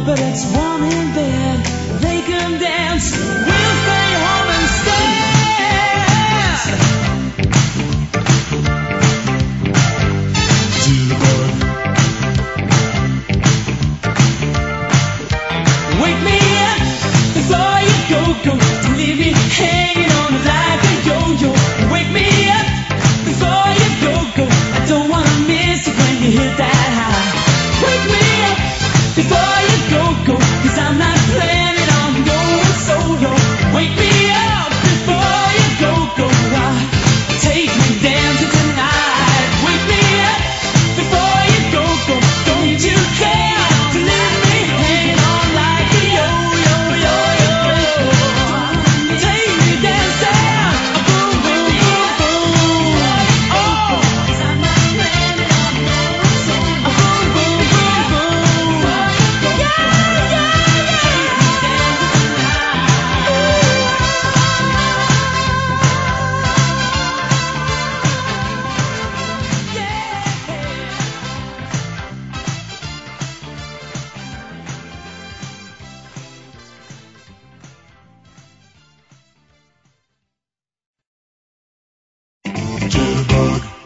but it's warm in bed. They can dance, we'll stay home instead. To the bug. Wake me up before you go. Don't leave me hanging on like a yo-yo. Wake me up before you go. I don't wanna miss it when you hit that high. Wake me up before you go, 'cause I'm not planning on going solo. Wake me up before you go. Take me dancing tonight. Wake me up before you go. Don't you care to leave me hanging on like a yo-yo. Take me dancing, boom, boom, boom, boom. Oh, 'cause I'm not planning on going solo. Boom, boom, boom, boom. Yeah, yeah, yeah. Jitterbug.